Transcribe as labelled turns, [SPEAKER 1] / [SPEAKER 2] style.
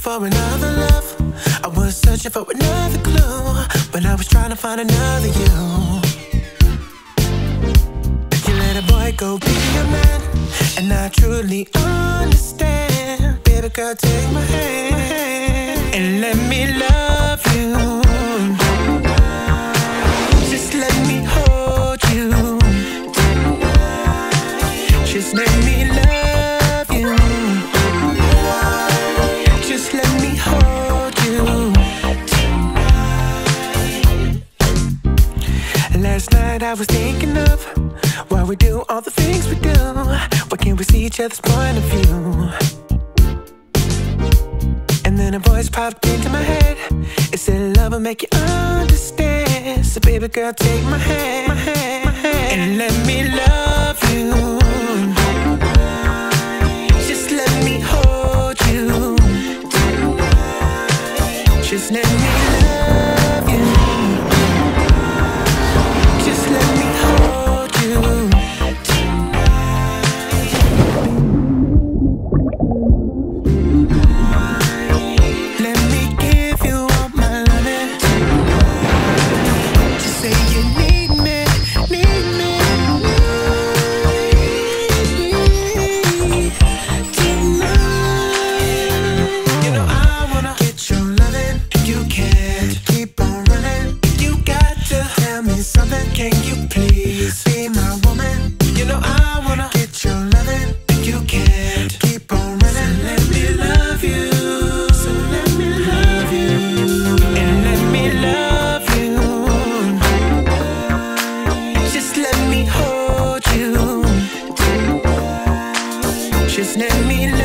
[SPEAKER 1] for another love. I was searching for another clue when I was trying to find another you. You let a boy go be a man, and I truly understand. Baby girl, take my hand and let me love you. Just let me hold you. Just let me love you. Just let me hold you. Last night I was thinking of why we do all the things we do. Why can't we see each other's point of view? And then a voice popped into my head. It said love will make you understand. So baby girl, take my hand, and let me love you. Just let me hold you. Just let me love you. Just let me hold you. Let me give you all my loving. Just say you need me, need me. Tonight, you know I wanna get your loving. You can't keep on running. You got to tell me something. Can you please be my woman? You know I wanna get your loving. You can't keep on running. So let me love you. So let me love you. And let me love you. Just let me hold you. Just let me